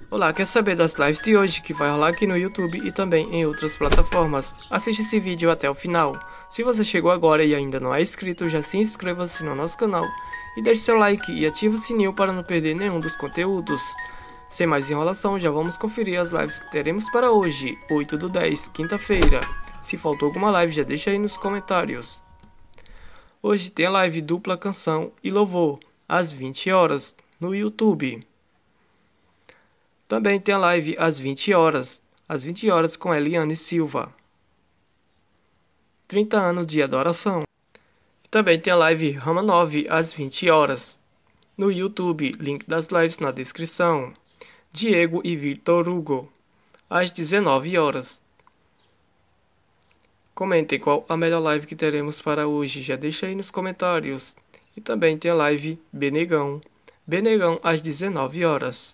Olá, quer saber das lives de hoje que vai rolar aqui no YouTube e também em outras plataformas? Assiste esse vídeo até o final. Se você chegou agora e ainda não é inscrito, já se inscreva-se no nosso canal e deixe seu like e ative o sininho para não perder nenhum dos conteúdos. Sem mais enrolação, já vamos conferir as lives que teremos para hoje, 8/10, quinta-feira. Se faltou alguma live, já deixa aí nos comentários. Hoje tem a live dupla canção e louvor, às 20 horas, no YouTube. Também tem a live às 20 horas com Eliane Silva. 30 anos de adoração. E também tem a live Rama 9 às 20 horas. No YouTube, link das lives na descrição. Diego e Victor Hugo, às 19 horas. Comentem qual a melhor live que teremos para hoje, já deixa aí nos comentários. E também tem a live Benegão às 19 horas.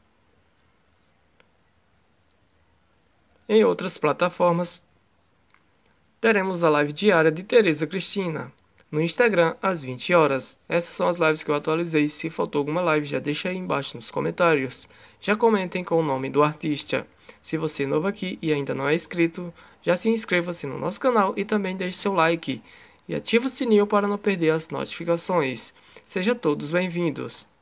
Em outras plataformas, teremos a live diária de Tereza Cristina, no Instagram, às 20 horas. Essas são as lives que eu atualizei. Se faltou alguma live, já deixa aí embaixo nos comentários. Já comentem com o nome do artista. Se você é novo aqui e ainda não é inscrito, já se inscreva-se no nosso canal e também deixe seu like. E ative o sininho para não perder as notificações. Sejam todos bem-vindos.